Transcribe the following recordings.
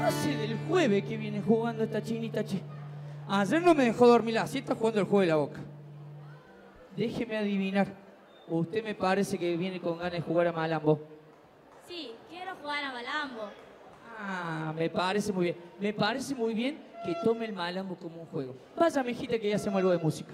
hace del jueves que viene jugando esta chinita, che? Ayer no me dejó dormir la siesta jugando el juego de la boca. Déjeme adivinar. Usted me parece que viene con ganas de jugar a Malambo. Sí, quiero jugar a Malambo. Ah, me parece muy bien. Me parece muy bien que tome el Malambo como un juego. Vaya, mijita, que ya hacemos algo de música.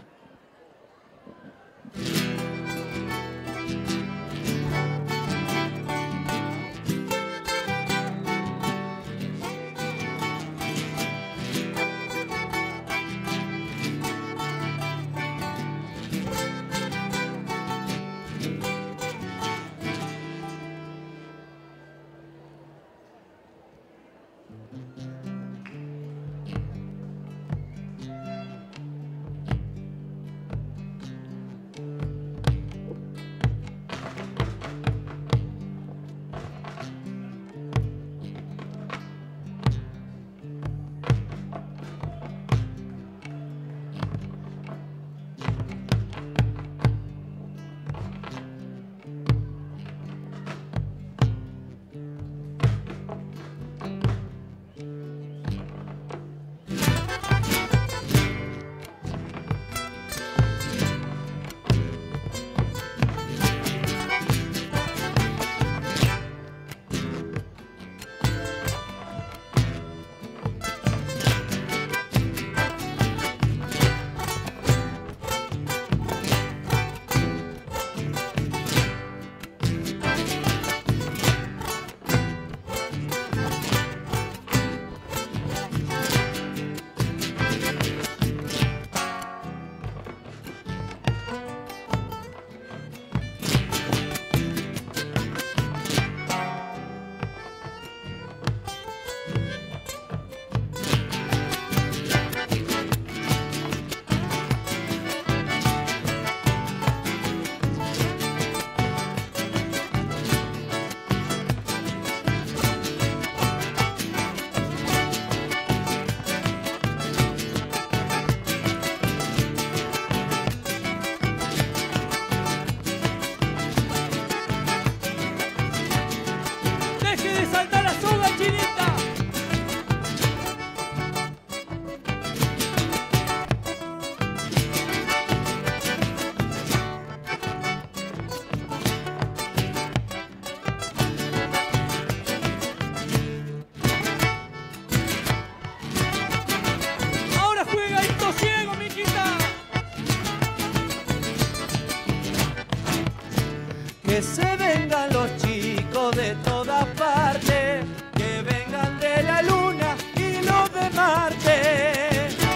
Que se vengan los chicos de todas partes, que vengan de la luna y los de Marte.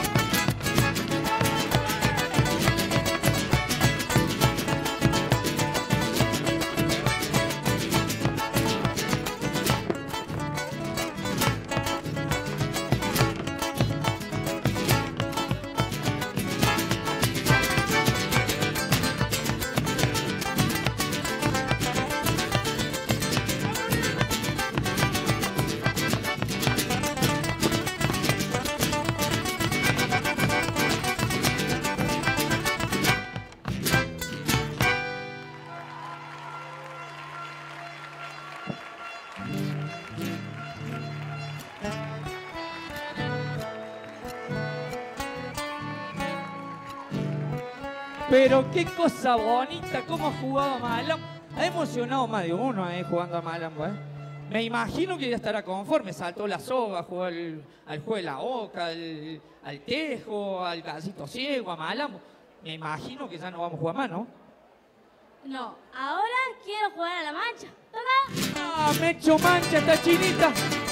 Pero qué cosa bonita, cómo ha jugado Malambo. Ha emocionado más de uno jugando a Malambo. Me imagino que ya estará conforme. Saltó la soga, jugó al juego de la oca, al tejo, al gallito ciego, a Malambo. Me imagino que ya no vamos a jugar más, ¿no? No, ahora quiero jugar a la mancha. ¿Toca? ¡Ah, me he hecho mancha esta chinita!